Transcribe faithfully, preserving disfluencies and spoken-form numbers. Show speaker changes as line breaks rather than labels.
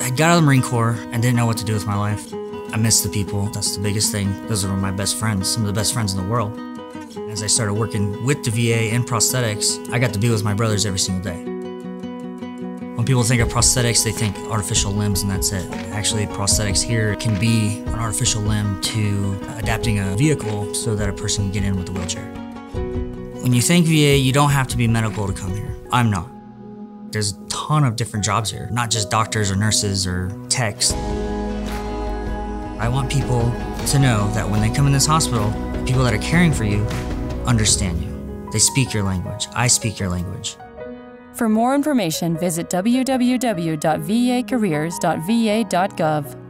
I got out of the Marine Corps and didn't know what to do with my life. I miss the people. That's the biggest thing. Those were my best friends, some of the best friends in the world. As I started working with the V A in prosthetics, I got to be with my brothers every single day. When people think of prosthetics, they think artificial limbs and that's it. Actually, prosthetics here can be an artificial limb to adapting a vehicle so that a person can get in with a wheelchair. When you think V A, you don't have to be medical to come here. I'm not. There's a ton of different jobs here, not just doctors or nurses or techs. I want people to know that when they come in this hospital, the people that are caring for you understand you. They speak your language. I speak your language.
For more information, visit w w w dot v a careers dot v a dot gov.